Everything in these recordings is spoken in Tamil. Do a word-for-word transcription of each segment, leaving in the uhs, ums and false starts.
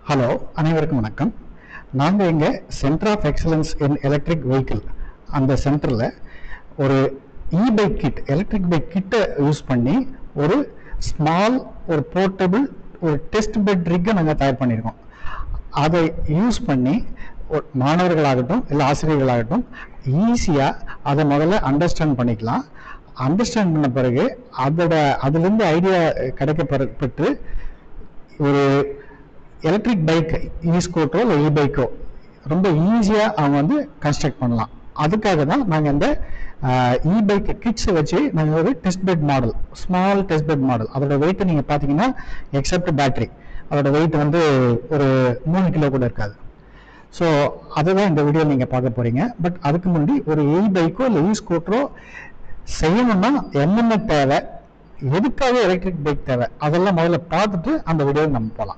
ஹலோ, அனைவருக்கும் வணக்கம். நாங்கள் இங்கே centre of excellence in electric vehicle அந்த சென்டரில் ஒரு e bike kit electric bike கிட்டை யூஸ் பண்ணி ஒரு ஸ்மால் ஒரு போர்ட்டபிள் ஒரு டெஸ்ட் பெட் ரிக்கை நாங்கள் தயார் பண்ணியிருக்கோம். அதை யூஸ் பண்ணி மாணவர்களாகட்டும் இல்லை ஆசிரியர்களாகட்டும் ஈஸியாக அதை முதல்ல அண்டர்ஸ்டாண்ட் பண்ணிக்கலாம். அண்டர்ஸ்டாண்ட் பண்ண பிறகு அதோட அதுலேருந்து ஐடியா கிடைக்க பெற்று ஒரு எலக்ட்ரிக் பைக் இ ஸ்கூட்டரோ இல்லை இ பைக்கோ ரொம்ப ஈஸியாக அவங்க வந்து கன்ஸ்ட்ரக்ட் பண்ணலாம். அதுக்காக தான் நாங்கள் இந்த இ பைக் கிட்ஸை வச்சு நாங்கள் ஒரு test bed model small test bed model அதோட வெயிட் நீங்கள் பார்த்தீங்கன்னா எக்ஸப்ட் பேட்டரி அதோட வெயிட் வந்து ஒரு மூணு கிலோ கூட இருக்காது. ஸோ அதுதான் இந்த வீடியோ நீங்கள் பார்க்க போகிறீங்க. பட் அதுக்கு முன்னாடி ஒரு இ பைக்கோ இல்லை இ ஸ்கூட்டரோ செய்யணும்னா என்னென்ன தேவை, எதுக்காக எலக்ட்ரிக் பைக் தேவை, அதெல்லாம் முதல்ல பார்த்துட்டு அந்த வீடியோவை நம்ம போகலாம்.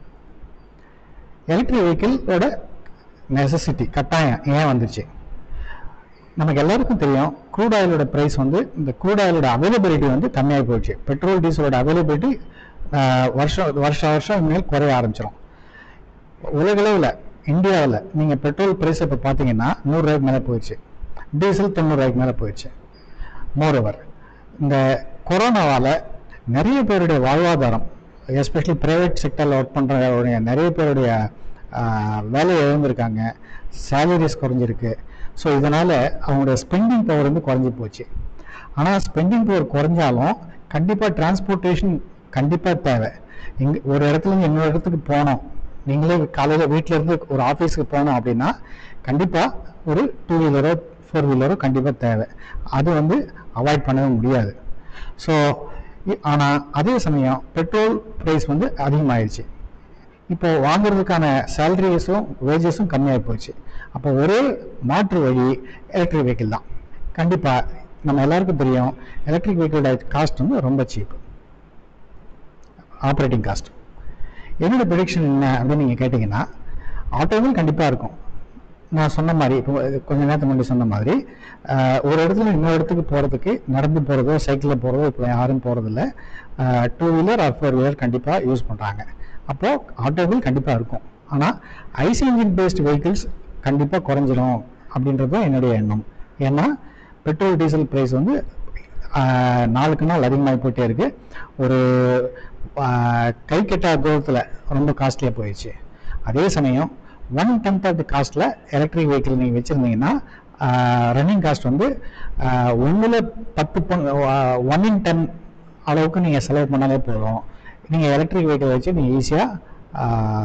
எலக்ட்ரிக் வெஹிக்கிளோட நெசசிட்டி கட்டாயம் ஏன் வந்துச்சு, நமக்கு எல்லாருக்கும் தெரியும். க்ரூட் ஆயிலோட ப்ரைஸ் வந்து இந்த க்ரூட் ஆயிலோட அவைலபிலிட்டி வந்து கம்மியாகி போயிடுச்சு. பெட்ரோல் டீசலோட அவைலபிலிட்டி வருஷம் வருஷ வருஷம் இனிமேல் குறைய ஆரம்பிச்சிடும். உலகளவில் இந்தியாவில் நீங்கள் பெட்ரோல் ப்ரைஸ் இப்போ பார்த்தீங்கன்னா நூறுரூவாய்க்கு மேலே போயிடுச்சு, டீசல் தொண்ணூறுரூவாய்க்கு மேலே போயிடுச்சு. மோரோவர் இந்த கொரோனாவால் நிறைய பேருடைய வாழ்வாதாரம் எஸ்பெஷலி ப்ரைவேட் செக்டரில் ஒர்க் பண்ணுறவங்களுடைய நிறைய பேருடைய வேலையை இழந்திருக்காங்க, சேலரிஸ் குறைஞ்சிருக்கு. ஸோ இதனால் அவங்களுடைய ஸ்பெண்டிங் பவர் வந்து குறைஞ்சி போச்சு. ஆனால் ஸ்பெண்டிங் பவர் குறைஞ்சாலும் கண்டிப்பாக டிரான்ஸ்போர்ட்டேஷன் கண்டிப்பாக தேவை. இங்கே ஒரு இடத்துலேருந்து இன்னொரு இடத்துக்கு போனோம், நீங்களே காலையில் வீட்டிலேருந்து ஒரு ஆஃபீஸுக்கு போனோம் அப்படின்னா கண்டிப்பாக ஒரு டூ வீலரோ ஃபோர் வீலரோ கண்டிப்பாக தேவை. அது வந்து அவாய்ட் பண்ணவே முடியாது. ஸோ ஆனால் அதே சமயம் பெட்ரோல் ப்ரைஸ் வந்து அதிகமாகிடுச்சு. இப்போ வாங்குறதுக்கான சேலரிஸும் வேஜஸும் கம்மியாகி போச்சு. அப்போ ஒரே மாற்று வழி எலக்ட்ரிக் வெஹிக்கிள் தான். கண்டிப்பாக நம்ம எல்லாருக்கும் தெரியும் எலக்ட்ரிக் வெஹிக்கிளோட காஸ்ட் வந்து ரொம்ப சீப். ஆப்ரேட்டிங் காஸ்ட் என்னோட ப்ரெடிக்ஷன் என்ன அப்படின்னு நீங்கள் கேட்டிங்கன்னா, ஆட்டோவில் கண்டிப்பாக இருக்கும். நான் சொன்ன மாதிரி இப்போ கொஞ்ச நேரத்துக்கு முன்னாடி சொன்ன மாதிரி ஒரு இடத்துல இன்னொரு இடத்துக்கு போகிறதுக்கு நடந்து போகிறதோ சைக்கிளில் போகிறதோ இப்போ யாரும் போகிறதில்ல. Two wheeler or four wheeler கண்டிப்பாக யூஸ் பண்ணுறாங்க. அப்போது ஆட்டோவில் கண்டிப்பாக இருக்கும். ஆனால் ஐசி இன்ஜின் பேஸ்டு வெஹிக்கிள்ஸ் கண்டிப்பாக குறைஞ்சிரும் அப்படின்றது தான் என்னுடைய எண்ணம். ஏன்னா பெட்ரோல் டீசல் ப்ரைஸ் வந்து நாளுக்கு நாள் அதிகமாகி போயிட்டே இருக்குது. ஒரு கை கெட்டாத தூரத்தில் ரொம்ப காஸ்ட்லியாக போயிடுச்சு. அதே சமயம் ஒன் டென்த் ஆஃப் தி காஸ்ட்டில் எலக்ட்ரிக் வெஹிக்கிள் நீங்கள் வச்சுருந்தீங்கன்னா ரன்னிங் காஸ்ட் வந்து ஒன்றில் பத்து ஒன் இன் டென் அளவுக்கு நீங்கள் செலவு பண்ணாலே போதும். நீங்கள் எலக்ட்ரிக் வெஹிக்கிள் வச்சு நீங்கள் ஈஸியாக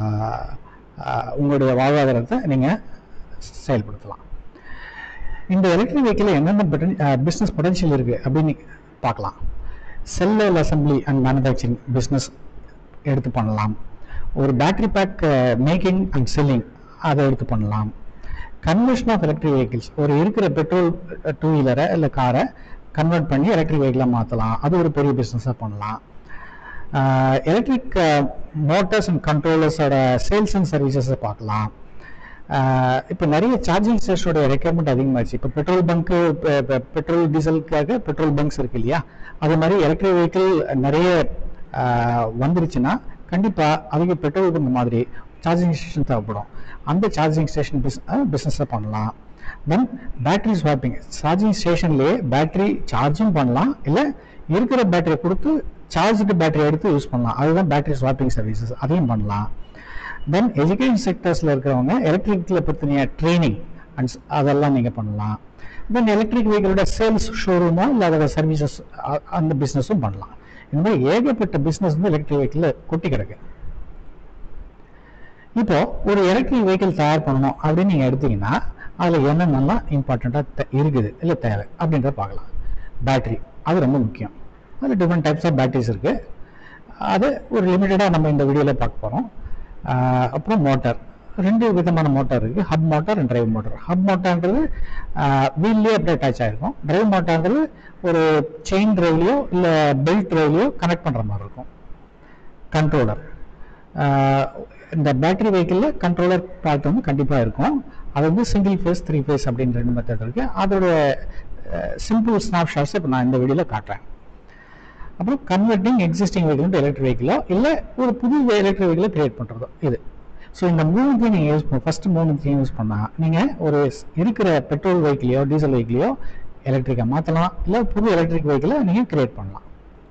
உங்களுடைய வாழ்வாதாரத்தை நீங்கள் செயல்படுத்தலாம். இந்த எலக்ட்ரிக் வெஹிக்கிள் என்னென்ன பிஸ்னஸ் பொட்டன்ஷியல் இருக்குது அப்படின்னு பார்க்கலாம். Cell level assembly and manufacturing business எடுத்து பண்ணலாம். ஒரு battery pack making and selling அதை எடுத்து பண்ணலாம். கன்வர்ஷன் ஆஃப் எலக்ட்ரிக் வெஹிக்கிள்ஸ் ஒரு இருக்கிற பெட்ரோல் டூ வீலரை இல்லை காரை கன்வெர்ட் பண்ணி எலக்ட்ரிக் வெஹிக்கிளாக மாற்றலாம். அது ஒரு பெரிய பிஸ்னஸாக பண்ணலாம். எலக்ட்ரிக் மோட்டர்ஸ் அண்ட் கண்ட்ரோலர்ஸோட சேல்ஸ் அண்ட் சர்வீசஸை பார்க்கலாம். இப்போ நிறைய சார்ஜிங் ஸ்டேஷனோட ரெக்யர்மெண்ட் அதிகமாகிடுச்சு. இப்போ பெட்ரோல் பங்க்கு பெட்ரோல் டீசலுக்காக பெட்ரோல் பங்க்ஸ் இருக்கு இல்லையா, அது மாதிரி எலக்ட்ரிக் வெஹிக்கிள் நிறைய வந்துருச்சுன்னா கண்டிப்பாக அவங்க பெட்ரோல் பங்க் மாதிரி சார்ஜிங் ஸ்டேஷன் தேவைப்படும். அந்த சார்ஜிங் ஸ்டேஷன் பிஸ் பிஸ்னஸை பண்ணலாம். தென் பேட்டரி ஸ்வாப்பிங், சார்ஜிங் ஸ்டேஷன்லேயே பேட்டரி சார்ஜும் பண்ணலாம், இல்லை இருக்கிற பேட்டரியை கொடுத்து சார்ஜுக்கு பேட்டரி எடுத்து யூஸ் பண்ணலாம். அதுதான் பேட்டரி ஸ்வாப்பிங் சர்வீசஸ், அதையும் பண்ணலாம். தென் எஜுகேஷன் செக்டர்ஸில் இருக்கிறவங்க எலக்ட்ரிக்கில் பற்றின ட்ரைனிங் அண்ட் அதெல்லாம் நீங்கள் பண்ணலாம். தென் எலக்ட்ரிக் வெஹிக்கிளோட சேல்ஸ் ஷோரூமோ இல்லை அதோட சர்வீசஸ் அந்த பிஸ்னஸும் பண்ணலாம். இந்த மாதிரி ஏகப்பட்ட பிஸ்னஸ் வந்து எலக்ட்ரிக் வெஹிக்கிள் கொட்டி கிடக்கு. இப்போ ஒரு எலக்ட்ரிக் வெஹிக்கிள் தயார் பண்ணணும் அப்படின்னு நீங்கள் எடுத்தீங்கன்னா அதில் என்னென்னலாம் இம்பார்ட்டண்ட்டாக இருக்குது இல்லை தேவை அப்படின்றத பார்க்கலாம். பேட்டரி அது ரொம்ப முக்கியம். அதில் டிஃப்ரெண்ட் டைப்ஸ் ஆஃப் பேட்டரிஸ் இருக்குது. அது ஒரு லிமிட்டடாக நம்ம இந்த வீடியோவில் பார்க்க போகிறோம். அப்புறம் மோட்டார், ரெண்டு விதமான மோட்டார் இருக்குது. Hub motor and drive motor. Hub மோட்டார்ன்றது வீல்லையே அப்படியே அட்டாச் ஆகிருக்கும். டிரைவ் மோட்டார்ன்றது ஒரு செயின் டிரைவ்லையோ இல்லை பெல்ட் டிரைவ்லையோ கனெக்ட் பண்ணுற மாதிரி இருக்கும். கண்ட்ரோலர், இந்த பேட்டரி வெஹிக்கிளில் கண்ட்ரோலர் பார்ட் வந்து கண்டிப்பாக இருக்கும். அது வந்து சிங்கிள் ஃபேஸ் த்ரீ ஃபேஸ் அப்படின்னு ரெண்டு மெத்தட் இருக்குது. அதோட சிம்பிள் ஸ்னாப் ஷாட்ஸ் இப்போ நான் இந்த வீடியோவில் காட்டுறேன். அப்புறம் கன்வெர்ட்டிங் எக்ஸிஸ்டிங் வெஹிக்கிள் எலக்ட்ரிக் வெஹிக்கிளோ இல்லை ஒரு புது எலக்ட்ரிக் வெஹிக்கிளை கிரியேட் பண்ணுறதோ இது ஸோ இந்த மூணுத்தையும் நீங்கள் யூஸ் பண்ண ஃபஸ்ட்டு மூணுத்தையும் யூஸ் பண்ணால் நீங்கள் ஒரு இருக்கிற பெட்ரோல் வெஹிக்கிளையோ டீசல் வெஹிக்கிளையோ எலக்ட்ரிக்காக மாற்றலாம், இல்லை புது எலக்ட்ரிக் வெஹிக்கிளை நீங்கள் கிரியேட் பண்ணலாம்.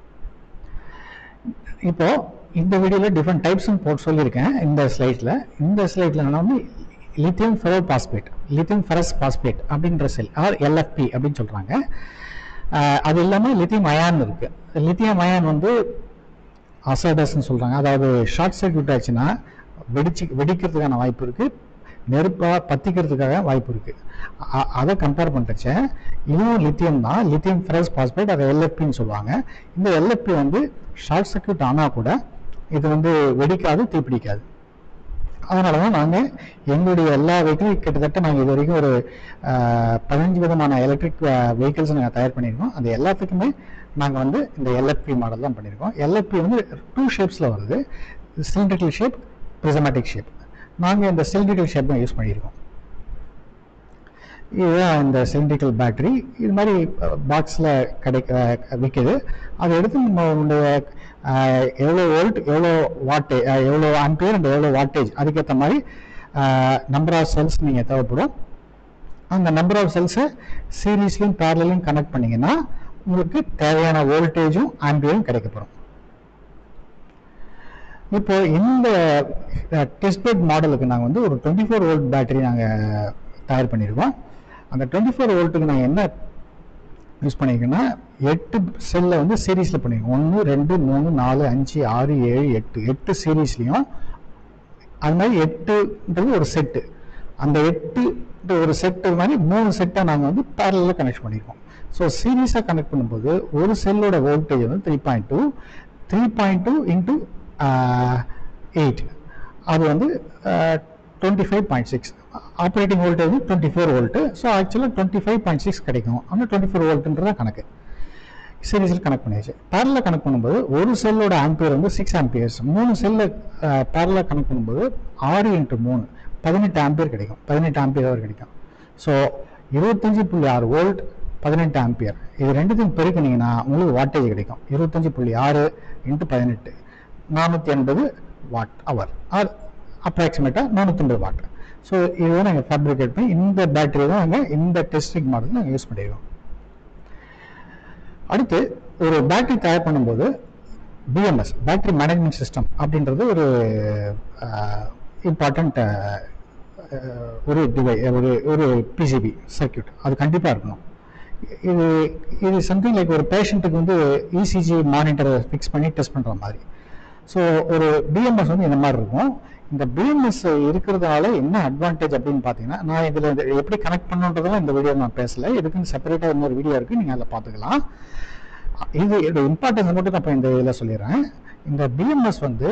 இப்போது இந்த வீடியோவில் டிஃப்ரெண்ட் டைப்ஸ்னு போட்டு சொல்லியிருக்கேன். இந்த ஸ்லைடில் இந்த ஸ்லைடில் நான் வந்து lithium ferro phosphate lithium ferrous phosphate அப்படின்ற செல் ஆர் எல்எஃப்பி அப்படின்னு சொல்கிறாங்க. அது இல்லாமல் லித்தியம் அயான் இருக்குது. லித்தியம் அயான் வந்து அசடஸ்ன்னு சொல்கிறாங்க. அதாவது ஷார்ட் சர்க்யூட் ஆச்சுன்னா வெடிச்சு வெடிக்கிறதுக்கான வாய்ப்பு இருக்குது, நெருப்பாக பற்றிக்கிறதுக்காக வாய்ப்பு இருக்குது. அதை கம்பேர் பண்ணுறச்ச இதுவும் லித்தியம் தான், லித்தியம் ஃபெரஸ் பாஸ்பேட், அதை எல்எஃப்பின்னு சொல்லுவாங்க. இந்த எல்எஃப்பி வந்து ஷார்ட் சர்க்யூட் ஆனால் கூட இது வந்து வெடிக்காது, தீப்பிடிக்காது. அதனால தான் நாங்கள் எங்களுடைய எல்லா வெஹிக்கிளும் கிட்டத்தட்ட நாங்கள் இது வரைக்கும் ஒரு பதினஞ்சு விதமான எலக்ட்ரிக் வெஹிக்கிள்ஸ் நாங்கள் தயார் பண்ணியிருக்கோம். அது எல்லாத்துக்குமே நாங்கள் வந்து இந்த எல்எஃப்பி மாடல் தான் பண்ணியிருக்கோம். எல்எஃப்பி வந்து டூ ஷேப்ஸில் வருது, சிலிண்ட்ரிக்கல் ஷேப், பிரிசமேட்டிக் ஷேப். நாங்கள் இந்த சிலிண்ட்ரிக்கல் ஷேப் தான் யூஸ் பண்ணியிருக்கோம். இதுதான் இந்த சிலிண்ட்ரிக்கல் பேட்டரி. இது மாதிரி பாக்ஸில் கிடைக்க விற்கிது. அதை எடுத்து நம்மளுடைய எவ்வளோ வோல்ட், எவ்வளோ வாட்டே எவ்வளோ ஆம்பியர் அண்ட் எவ்வளோ வாட்டேஜ் அதுக்கேற்ற மாதிரி நம்பர் ஆஃப் செல்ஸ் நீங்கள் தேவைப்படும். அந்த நம்பர் ஆஃப் செல்ஸை சீரீஸ்லையும் பேரலையும் கனெக்ட் பண்ணிங்கன்னா உங்களுக்கு தேவையான வோல்டேஜும் ஆம்பியரும் கிடைக்கப்படும். இப்போ இந்த டெஸ்ட் பெட் மாடலுக்கு நாங்கள் வந்து ஒரு டுவெண்ட்டி ஃபோர் வோல்ட் பேட்டரி நாங்கள் தயார் பண்ணியிருக்கோம். அந்த டுவெண்ட்டி ஃபோர் வோல்ட்டுக்கு நாங்கள் என்ன யூஸ் பண்ணியிருக்கோன்னா எட்டு செல்லை வந்து சீரீஸில் பண்ணியிருக்கோம். ஒன்று, ரெண்டு, மூணு, நாலு, அஞ்சு, ஆறு, ஏழு, எட்டு எட்டு சீரீஸ்லையும் அது மாதிரி எட்டுன்றது ஒரு செட்டு. அந்த எட்டு ஒரு செட்டு மாதிரி மூணு செட்டாக நாங்கள் வந்து பேரலில் கனெக்ட் பண்ணியிருக்கோம். ஸோ சீரீஸாக கனெக்ட் பண்ணும்போது ஒரு செல்லோட வோல்டேஜ் வந்து three point two three point two into eight அது வந்து twenty five point six operating voltage twenty four volt. So ஆக்சுவலாக டுவெண்ட்டி ஃபைவ் பாயிண்ட் சிக்ஸ் கிடைக்கும். ஆனால் டுவெண்ட்டி ஃபோர் வோல்ட்டுன்றதான் கணக்கு. சீரீஸில் கனெக்ட் பண்ணியாச்சு. பேரலில் கனெக்ட் பண்ணும்போது ஒரு செல்லோட ஆம்பியர் வந்து சிக்ஸ் ஆம்பியர்ஸ். மூணு செல்லை பேரலில் கனெக்ட் பண்ணும்போது ஆறு இன்ட்டு மூணு பதினெட்டு ஆம்பியர் கிடைக்கும். பதினெட்டு ஆம்பியர் அவர் கிடைக்கும். ஸோ இருபத்தஞ்சி புள்ளி ஆறு வோல்ட், பதினெட்டு ஆம்பியர், இது ரெண்டுத்தையும் பெருக்கினீங்கன்னா உங்களுக்கு வாட்டேஜ் கிடைக்கும். இருபத்தஞ்சி புள்ளி ஆறு இன்ட்டு பதினெட்டு நானூற்றி எண்பது வாட் அவர் ஆர் அப்ராக்சிமேட்டாக நானூற்றி ஐம்பது வாட். ஸோ இதுதான் நாங்கள் ஃபேப்ரிகேட் பண்ணி இந்த பேட்டரி தான் நாங்கள் இந்த டெஸ்டிங் மாடல் நாங்கள் யூஸ் பண்ணிடுவோம். அடுத்து ஒரு பேட்டரி தயார் பண்ணும்போது பிஎம்எஸ் பேட்டரி மேனேஜ்மெண்ட் சிஸ்டம் அப்படின்றது ஒரு இம்பார்ட்டண்ட் ஒரு டிவை ஒரு ஒரு பிசிபி சர்க்யூட் அது கண்டிப்பாக இருக்கணும். இது இது சம்திங் லைக் ஒரு பேஷண்ட்டுக்கு வந்து இசிஜி மானிட்டரை ஃபிக்ஸ் பண்ணி டெஸ்ட் பண்ணுற மாதிரி. ஸோ ஒரு பிஎம்எஸ் வந்து இந்த மாதிரி இருக்கும். இந்த பிஎம்எஸ் இருக்கிறதுனால என்ன அட்வான்டேஜ் அப்படின்னு பார்த்தீங்கன்னா, நான் இதில் எப்படி கனெக்ட் பண்ணுன்றதெல்லாம் இந்த வீடியோ நான் பேசலை. இதுக்குன்னு செப்பரேட்டாக இன்னொரு வீடியோ இருக்குது, நீங்கள் அதில் பார்த்துக்கலாம். இது இதோட இம்பார்ட்டன்ஸ் மட்டும் நான் இப்போ இந்த இதில் சொல்லிடுறேன். இந்த பிஎம்எஸ் வந்து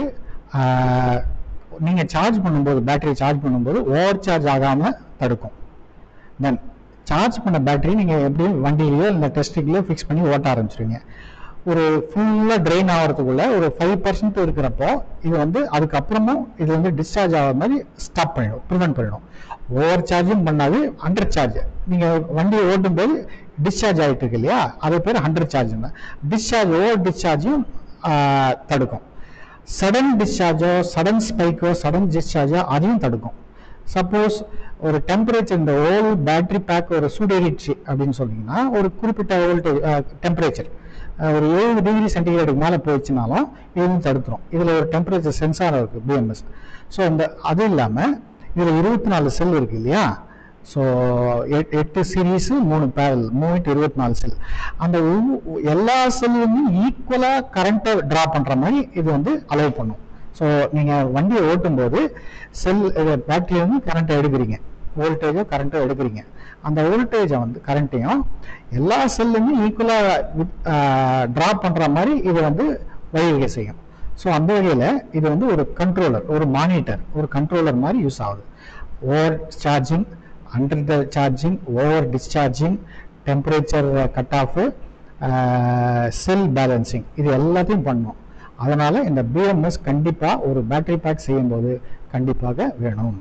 நீங்கள் சார்ஜ் பண்ணும்போது பேட்டரி சார்ஜ் பண்ணும்போது ஓவர் சார்ஜ் ஆகாமல் தடுக்கும். தென் சார்ஜ் பண்ண பேட்டரி நீங்கள் எப்படியும் வண்டியிலையோ இல்லை டெஸ்டிங்லையோ ஃபிக்ஸ் பண்ணி ஓட்ட ஆரம்பிச்சிருவீங்க. ஒரு ஃபுல்லாக ட்ரெயின் ஆகிறதுக்குள்ள ஒரு ஃபைவ் பர்சன்ட் இருக்கிறப்போ இது வந்து அதுக்கப்புறமும் இது வந்து டிஸ்சார்ஜ் ஆகிற மாதிரி ஸ்டாப் பண்ணிடும், ப்ரிவென்ட் பண்ணிடும். ஓவர் சார்ஜும் பண்ணாது, அண்டர் சார்ஜ். நீங்கள் வண்டியை ஓட்டும் போது டிஸ்சார்ஜ் ஆகிட்டு இருக்கு இல்லையா, அது பேர் அண்டர் சார்ஜ்னு. டிஸ்சார்ஜ் ஓவர் டிஸ்சார்ஜும் தடுக்கும். சடன் டிஸ்சார்ஜோ சடன் ஸ்பைக்கோ சடன் டிஸ்சார்ஜோ அதையும் தடுக்கும். சப்போஸ் ஒரு டெம்பரேச்சர் இந்த ஓல் பேட்டரி பேக் ஒரு சூடேறிடுச்சு அப்படின்னு சொன்னீங்கன்னா ஒரு குறிப்பிட்ட வோல்டேஜ் டெம்பரேச்சர் ஒரு ஏழு டிகிரி சென்டிகிரேடுக்கு மேலே போயிடுச்சுனாலும் இதுவும் தடுத்துரும். இதில் ஒரு டெம்பரேச்சர் சென்சார் இருக்குது பிஎம்எஸ். ஸோ இந்த அது இல்லாமல் இதில் இருபத்தி நாலு செல் இருக்குது இல்லையா. ஸோ எட் எட்டு சீரீஸு மூணு பேரல் மூணுட்டு இருபத்தி நாலு செல். அந்த எல்லா செல்லுமே ஈக்குவலாக கரண்ட்டை ட்ரா பண்ணுற மாதிரி இது வந்து அலோவ் பண்ணும். ஸோ நீங்கள் வண்டியை ஓட்டும்போது செல் பேட்டரி வந்து கரண்ட்டை எடுக்கிறீங்க, வோல்டேஜோ கரண்ட்டோ எடுக்கிறீங்க. அந்த வோல்டேஜை வந்து கரண்ட்டையும் எல்லா செல்லுமே ஈக்குவலாக ட்ரா பண்ணுற மாதிரி இது வந்து வழிவகை செய்யும். ஸோ அந்த வகையில் இது வந்து ஒரு கண்ட்ரோலர், ஒரு மானிட்டர், ஒரு கண்ட்ரோலர் மாதிரி யூஸ் ஆகுது. Over charging, under the charging, over discharging, temperature cut off, cell balancing, இது எல்லாத்தையும் பண்ணும். அதனால் இந்த பிஎம்எஸ் கண்டிப்பாக ஒரு பேட்டரி பேக் செய்யும்போது கண்டிப்பாக வேணும்.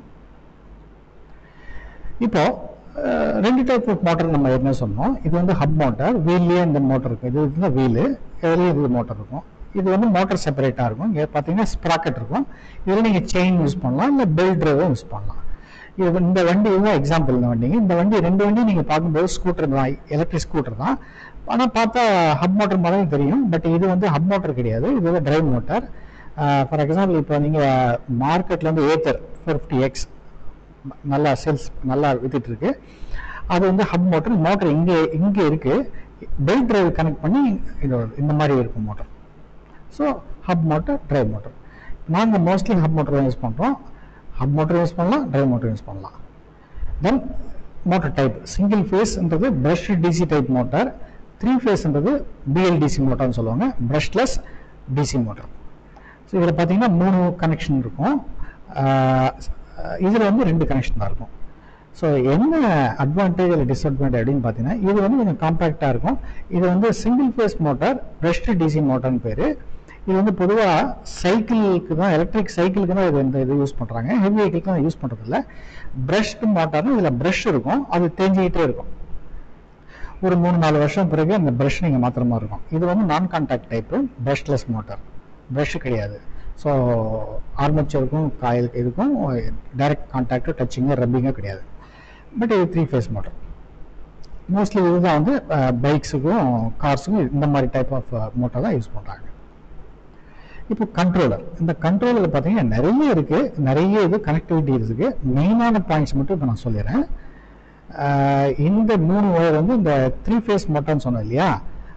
இப்போ ரெண்டு டைப் ஆஃப் மோட்டர் நம்ம என்ன சொன்னோம். இது வந்து ஹப் மோட்டார், வீல்லையே இந்த மோட்டர் இருக்கும். இது வந்து வீலு, இதுலேயும் இது மோட்டர் இருக்கும். இது வந்து மோட்டர் செப்பரேட்டாக இருக்கும். இங்கே பார்த்தீங்கன்னா ஸ்ப்ராக்கெட் இருக்கும். இதில் நீங்கள் செயின் யூஸ் பண்ணலாம், இல்லை பெல்ட் ட்ரைவும் யூஸ் பண்ணலாம். இது இந்த வண்டி இதுதான் எக்ஸாம்பிள். இந்த வண்டிங்க இந்த வண்டி ரெண்டு வண்டி நீங்கள் பார்க்கும்போது ஸ்கூட்டர் தான், எலக்ட்ரிக் ஸ்கூட்டர் தான். ஆனால் பார்த்தா ஹப் மோட்டர் மாதிரி தெரியும். பட் இது வந்து ஹப் மோட்டர் கிடையாது, இது வந்து டிரைவ் மோட்டார். ஃபார் எக்ஸாம்பிள் இப்போ நீங்கள் மார்க்கெட்டில் வந்து ஏத்தர் ஃபோர் ஃபிஃப்டி எக்ஸ் நல்லா சேல்ஸ் நல்லா வித்துட்டு இருக்கு. அது வந்து ஹப் மோட்டர். மோட்டர் இங்கே இங்கே இருக்கு, பெல்ட் டிரைவ் கனெக்ட் பண்ணி இது இந்த மாதிரி இருக்கும் motor. So hub motor, drive motor. நாங்கள் மோஸ்ட்லி ஹப் மோட்டர் யூஸ் பண்ணுறோம். ஹப் மோட்டர் யூஸ் பண்ணலாம், டிரைவ் மோட்டர் யூஸ் பண்ணலாம். தென் மோட்டர் டைப் சிங்கிள் ஃபேஸ்ன்றது brush DC type motor, three ஃபேஸ்ன்றது பிஎல்டிசி மோட்டார்னு சொல்லுவாங்க, பிரஷ்லெஸ் டிசி மோட்டார். ஸோ இதில் பார்த்தீங்கன்னா மூணு கனெக்ஷன் இருக்கும். இதில் வந்து ரெண்டு கனெக்ஷன் தான் இருக்கும். ஸோ என்ன அட்வான்டேஜ் இல்லை டிஸ்அட்வான்டேஜ் அப்படின்னு பார்த்தீங்கன்னா, இது வந்து கொஞ்சம் காம்பேக்டாக இருக்கும். இது வந்து single phase motor, brushed DC மோட்டார்னு பேர். இது வந்து பொதுவாக சைக்கிளுக்கு தான், எலக்ட்ரிக் சைக்கிளுக்கு தான் இது இந்த இது யூஸ் பண்ணுறாங்க. ஹெவி வெஹிக்கிளுக்கு தான் யூஸ் பண்ணுறதில்ல. பிரஷ்டு மோட்டார்னு இதில் ப்ரஷ் இருக்கும், அது தேஞ்சிக்கிட்டே இருக்கும். ஒரு மூணு நாலு வருஷம் பிறகு அந்த ப்ரஷ் நீங்கள் மாத்திர மாதிரி இருக்கும். இது வந்து நான் contact type, brushless motor, brush கிடையாது. ஸோ ஆர்மேச்சருக்கும் காயிலுக்கு இதுக்கும் டைரக்ட் கான்டாக்டு, டச்சிங்கு, ரப்பிங்கும் கிடையாது. பட் இது த்ரீ ஃபேஸ் மோட்டர். மோஸ்ட்லி இதுதான் வந்து பைக்ஸுக்கும் கார்ஸுக்கும் இந்த மாதிரி டைப் ஆஃப் மோட்டார் தான் யூஸ் பண்ணுறாங்க. இப்போ கண்ட்ரோலர். இந்த கண்ட்ரோலர் பார்த்தீங்கன்னா நிறைய இருக்குது, நிறைய இது கனெக்டிவிட்டி இருக்குது. மெயினான பாயிண்ட்ஸ் மட்டும் இப்போ நான் சொல்லிடுறேன். இந்த மூணு ஒயர் வந்து இந்த த்ரீ ஃபேஸ் மோட்டார்னு சொன்னோம் இல்லையா,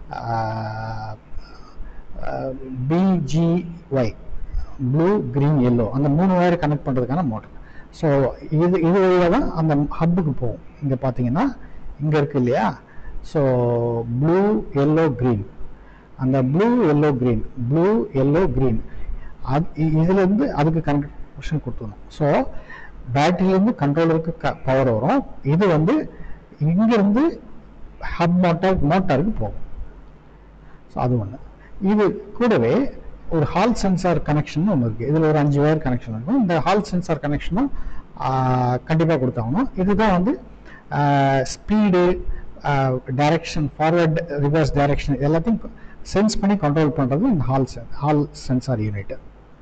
பிஜிஒய், ப்ளூ, கிரீன், எல்லோ, அந்த மூணு ஒயர் கனெக்ட் பண்ணுறதுக்கான மோட்டர். ஸோ இது இது வழியாக தான் அந்த ஹப்புக்கு போகும். இங்கே பார்த்தீங்கன்னா இங்கே இருக்குது இல்லையா, ஸோ ப்ளூ, எல்லோ, க்ரீன், அந்த blue, yellow, green, blue, yellow, green, அது இதுலேருந்து அதுக்கு கனெக்ஷன் கொடுத்துடணும். ஸோ பேட்டரியிலேருந்து கண்ட்ரோலருக்கு க பவர் வரும். இது வந்து இங்கேருந்து ஹப் மோட்டார் மோட்டாருக்கு போகும். ஸோ அது ஒன்று. இது கூடவே ஒரு ஹால் சென்சார் கனெக்ஷன் ஒன்று இருக்குது. இதில் ஒரு அஞ்சு ஒயர் கனெக்ஷன் இருக்கும். இந்த ஹால் சென்சார் கனெக்ஷனும் கண்டிப்பாக கொடுத்தாகணும். இதுதான் வந்து speed, direction, forward, reverse direction எல்லாத்தையும் சென்ஸ் பண்ணி கண்ட்ரோல் பண்ணுறது இந்த hall hall sensor unit.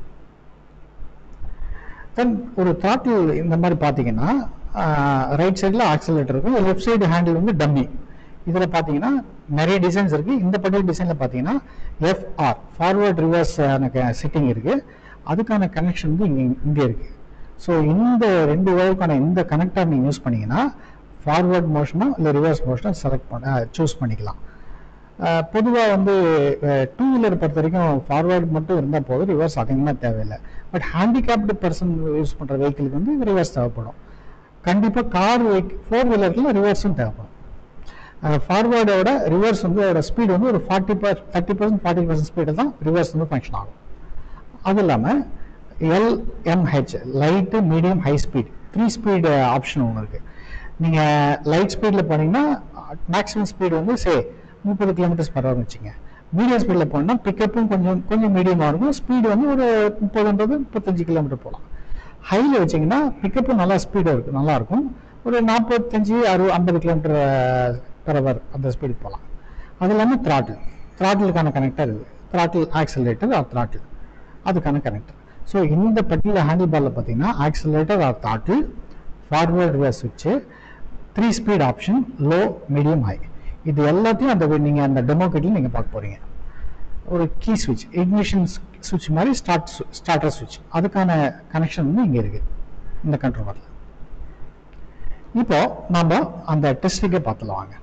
Then ஒரு த்ராட்டில் இந்த மாதிரி பார்த்தீங்கன்னா ரைட் சைடில் ஆக்சிலேட்டர் இருக்கும், லெஃப்ட் சைடு ஹேண்டில் வந்து டம்மி. இதில் பார்த்தீங்கன்னா நிறைய டிசைன்ஸ் இருக்குது. இந்த பர்டிகுலர் டிசைனில் பார்த்தீங்கன்னா எஃப்ஆர், ஃபார்வர்ட் ரிவர்ஸ் செட்டிங் இருக்குது. அதுக்கான கனெக்ஷன் வந்து இங்கே இங்கே இருக்குது. ஸோ இந்த ரெண்டு ஒயருக்கான இந்த கனெக்டர் நீங்கள் யூஸ் பண்ணிங்கன்னா ஃபார்வர்ட் மோஷனோ இல்லை ரிவர்ஸ் மோஷனோ செலக்ட் பண்ண சூஸ் பண்ணிக்கலாம். பொதுவாக வந்து டூ வீலர் பொறுத்த வரைக்கும் ஃபார்வர்டு மட்டும் இருந்தால் போதும், ரிவர்ஸ் அதிகமாக தேவையில்லை. பட் ஹேண்டிகேப்டு பர்சன் யூஸ் பண்ணுற வெஹிக்கிளுக்கு வந்து ரிவர்ஸ் தேவைப்படும். கண்டிப்பாக கார் வெஹிக் ஃபோர் வீலரில் ரிவர்ஸும் தேவைப்படும். ஃபார்வேர்டோட ரிவர்ஸ் வந்து அதோட ஸ்பீடு வந்து ஒரு forty per thirty percent forty percent speed தான் ரிவர்ஸ் வந்து ஃபங்க்ஷன் ஆகும். அது இல்லாமல் LMH, light, medium, high speed, three speed option ஒன்று இருக்குது. நீங்கள் லைட் ஸ்பீடில் போனீங்கன்னா மேக்ஸிமம் ஸ்பீடு வந்து சே முப்பது கிலோமீட்டர்ஸ் பர் ஹவர்னு வச்சுங்க. மீடியம் ஸ்பீடில் போனோம்னா பிக்கப்பும் கொஞ்சம் கொஞ்சம் மீடியமாக இருக்கும், ஸ்பீடு வந்து ஒரு முப்பதுன்றது முப்பத்தஞ்சு கிலோமீட்டர் போகலாம். ஹையில் வச்சிங்கன்னா பிக்கப்பும் நல்லா ஸ்பீடாக இருக்குது, நல்லாயிருக்கும், ஒரு நாற்பத்தஞ்சு அறுபது ஐம்பது கிலோமீட்டர் பெர் ஹவர் அந்த ஸ்பீடு போகலாம். அது இல்லாமல் த்ராட்டில், த்ராட்டிலுக்கான கனெக்டர் இது, த்ராட்டில் ஆக்சிலேட்டர் ஆர் த்ராட்டில் அதுக்கான கனெக்டர். ஸோ இந்த பர்டிகுலர் ஹேண்டில் பாரில் பார்த்தீங்கன்னா accelerator or throttle, forward reverse சுவிட்சு, three speed option, low, medium, high, இது எல்லாத்தையும் அந்த நீங்கள் அந்த டெமோ கிட்டில் நீங்கள் பார்க்க போகிறீங்க. ஒரு கீ சுவிட்ச், இக்னிஷன் சுவிட்ச் மாதிரி ஸ்டார்ட் ஸ்டார்டர் சுவிட்ச், அதுக்கான கனெக்ஷன் வந்து இங்கே இருக்குது இந்த கண்ட்ரோலரில். இப்போ நம்ம அந்த டெஸ்ட்டுக்கே பார்த்துலாம் வாங்க.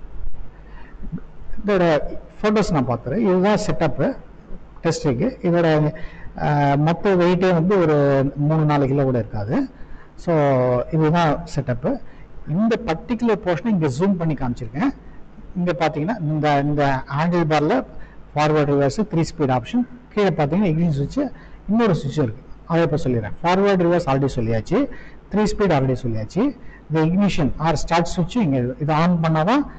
இதோட ஃபோட்டோஸ் நான் பார்த்துறேன். இதுதான் செட்டப்பு டெஸ்ட்டுக்கு. இதோட மொத்த வெயிட்டே வந்து ஒரு மூணு நாலு கிலோ கூட இருக்காது. ஸோ இதுதான் செட்டப்பு. இந்த பர்டிகுலர் போர்ஷனை இங்கே ஜூம் பண்ணி காமிச்சிருக்கேன். இங்கே பார்த்தீங்கன்னா இந்த இந்த ஹேண்டில் பாரில் forward reverse three speed option, கீழே பார்த்தீங்கன்னா இக்னிஷன் சுவிட்ச், இன்னொரு சுவிட்ச் இருக்குது, அதை இப்போ சொல்லிடுறேன். ஃபார்வர்ட் ரிவர்ஸ் ஆல்ரெடி சொல்லியாச்சு, த்ரீ ஸ்பீட் ஆல்ரெடி சொல்லியாச்சு. இந்த இக்னிஷன் ஆர் ஸ்டார்ட் சுவிட்சும் இங்கே இது ஆன் பண்ணால் தான்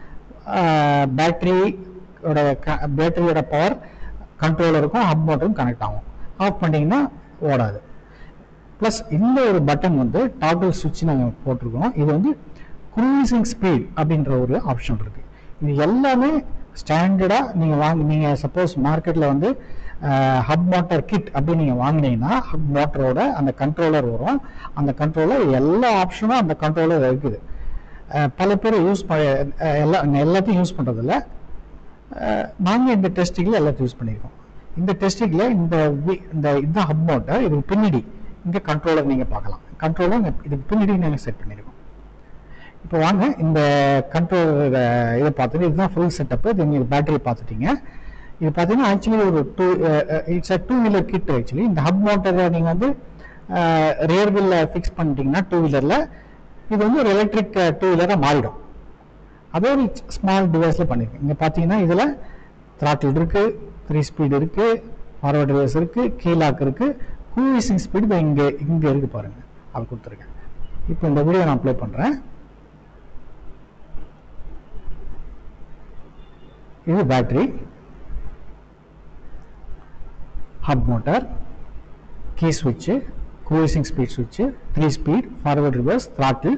பேட்டரியோட பேட்டரியோட பவர் கண்ட்ரோலருக்கும் ஹப் மோட்டருக்கும் கனெக்ட் ஆகும். ஆஃப் பண்ணிங்கன்னா ஓடாது. ப்ளஸ் இந்த ஒரு பட்டன் வந்து டாக்கிள் சுவிட்ச் நாங்கள் போட்டிருக்கோம். இது வந்து க்ரூசிங் ஸ்பீட் அப்படின்ற ஒரு ஆப்ஷன் இருக்குது. இது எல்லாமே ஸ்டாண்டர்டாக நீங்கள் வாங்க, நீங்கள் சப்போஸ் மார்க்கெட்டில் வந்து ஹப் மோட்டார் கிட் அப்படின்னு நீங்கள் வாங்கினீங்கன்னா ஹப் மோட்டரோட அந்த கண்ட்ரோலர் வரும். அந்த கண்ட்ரோலர் எல்லா ஆப்ஷனும் அந்த கண்ட்ரோலர் இருக்குது. பல பேர் யூஸ் ப எல்லா எல்லாத்தையும் யூஸ் பண்ணுறதில்ல. நாங்கள் இந்த டெஸ்டிங்கில் எல்லாத்தையும் யூஸ் பண்ணியிருக்கோம். இந்த டெஸ்டிங்கில் இந்த இந்த இதுதான் ஹப் மோட்டர். இதுக்கு பின்னாடி இங்கே கண்ட்ரோலர் நீங்கள் பார்க்கலாம். கண்ட்ரோலர் இதுக்கு பின்னாடி நாங்கள் செட் பண்ணியிருக்கோம். இப்போ வாங்க இந்த கண்ட்ரோலர் இதை பார்த்துட்டு இதுதான் ஃபுல் செட்டப்பு. இது நீங்கள் பேட்டரி பார்த்துட்டீங்க. இது பார்த்தீங்கன்னா ஆக்சுவலி ஒரு two it's a two wheeler kit. Actually இந்த ஹப் மோட்டரை நீங்கள் வந்து ரியர் வீலில் ஃபிக்ஸ் பண்ணிட்டீங்கன்னா டூ வீலரில் இது வந்து ஒரு எலக்ட்ரிக் டூ வீலராக மாறிடும். அதே ஒரு ஸ்மால் டிவைஸில் பண்ணியிருக்கேன். இங்கே பார்த்தீங்கன்னா இதில் த்ராட்டில் இருக்குது, த்ரீ ஸ்பீடு இருக்குது, ஃபார்வர்ட் ரிவர்ஸ் இருக்குது, கீலாக் இருக்குது, கூவிசிங் ஸ்பீடு இங்கே இங்கே இருக்குது பாருங்கள், அது கொடுத்துருக்கேன். இப்போ இந்த வீடியோ நான் அப்ளை பண்ணுறேன். இது பேட்டரி, ஹப் மோட்டார், கீ ஸ்விட்சு, கூவிசிங் ஸ்பீட் ஸ்விட்சு, three speed, forward reverse, throttle,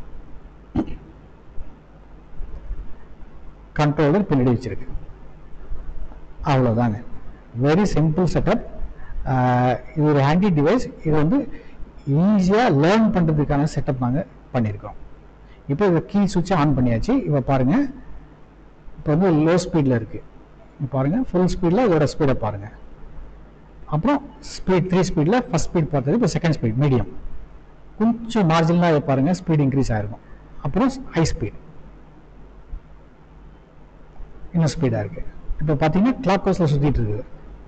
controller பின்னாடி வச்சிருக்கு. அவ்வளோதாங்க. Very simple setup. இது ஒரு ஹேண்டி டிவைஸ். இது வந்து ஈஸியாக லேர்ன் பண்ணுறதுக்கான செட்டப் நாங்கள் பண்ணியிருக்கோம். இப்போ இதை கீ சுவிட்சை ஆன் பண்ணியாச்சு. இப்போ பாருங்கள், இப்போ வந்து லோ ஸ்பீடில் இருக்குது. இப்போ பாருங்கள், ஃபுல் ஸ்பீடில் இதோட ஸ்பீடை பாருங்கள். அப்புறம் ஸ்பீட் த்ரீ ஸ்பீடில் ஃபஸ்ட் ஸ்பீட் பார்த்தது, இப்போ செகண்ட் ஸ்பீட் மீடியம், கொஞ்சம் மார்ஜினலாக இதை பாருங்கள், ஸ்பீட் இன்க்ரீஸ் ஆகிருக்கும். அப்புறம் ஹை ஸ்பீட், இன்னும் ஸ்பீடாக இருக்குது. இப்போ பார்த்தீங்கன்னா கிளாக் வைஸில் சுற்றிட்டு இருக்குது.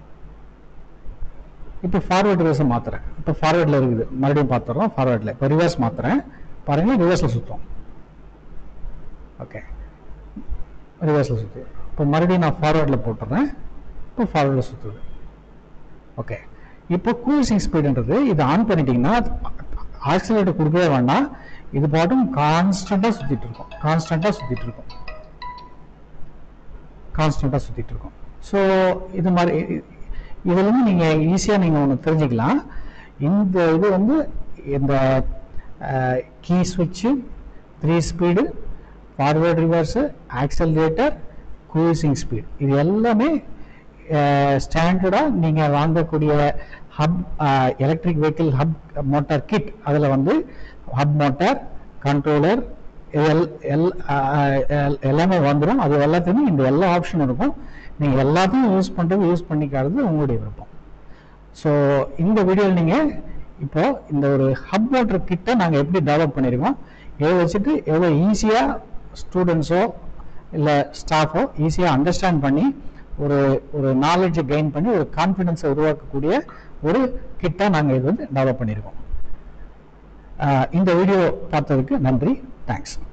இப்போ ஃபார்வர்ட் ரிவர்ஸை மாற்றுறேன். இப்போ ஃபார்வர்டில் இருக்குது, மறுபடியும் பார்த்துறோம் ஃபார்வர்டில். இப்போ ரிவர்ஸ் மாற்றுறேன், பாருங்கள் ரிவர்ஸில் சுற்றும். ஓகே, ரிவர்ஸில் சுற்று. இப்போ மறுபடியும் நான் ஃபார்வர்டில் போட்டுறேன், இப்போ ஃபார்வர்டில் சுற்றுது. ஓகே, இப்போ கூவிசிங் ஸ்பீடுன்றது இது ஆன் பண்ணிட்டீங்கன்னா ஆக்சிலேட்டர் கொடுக்கவே வேண்டாம். இது பாட்டும் கான்ஸ்டண்ட்டாக சுற்றிட்டு இருக்கும், கான்ஸ்டண்ட்டாக சுற்றிட்டு இருக்கும், கான்ஸ்டண்ட்டாக சுற்றிட்டு இருக்கும். ஸோ இது மாதிரி இதுலேருந்து நீங்கள் ஈஸியாக நீங்கள் ஒன்று தெரிஞ்சுக்கலாம். இந்த இது வந்து இந்த கீ ஸ்விட்சு, three speed, forward reverse, accelerator, cruising speed, இது எல்லாமே ஸ்டாண்டர்டாக நீங்கள் வாங்கக்கூடிய hub electric vehicle hub motor kit. அதில் வந்து hub motor, controller, L L எல்லாமே வந்துடும். அது எல்லாத்தையுமே இந்த எல்லா ஆப்ஷனும் இருக்கும். நீங்கள் எல்லாத்தையும் யூஸ் பண்ணுறது யூஸ் பண்ணிக்காதது உங்களுடைய விருப்பம். ஸோ இந்த வீடியோவில் நீங்கள் இப்போ இந்த ஒரு ஹப் மோட்டார் கிட்டை நாங்கள் எப்படி டெவலப் பண்ணியிருக்கோம், இதை வச்சுட்டு எவ்வளோ ஈஸியாக ஸ்டூடெண்ட்ஸோ இல்லை ஸ்டாஃபோ ஈஸியாக அண்டர்ஸ்டாண்ட் பண்ணி ஒரு ஒரு நாலேஜை கெயின் பண்ணி ஒரு கான்ஃபிடென்ஸை உருவாக்கக்கூடிய ஒரு கிட்டை நாங்கள் இது வந்து டெவலப் பண்ணியிருக்கோம். இந்த வீடியோ பார்த்ததுக்கு நன்றி. தேங்க்ஸ்.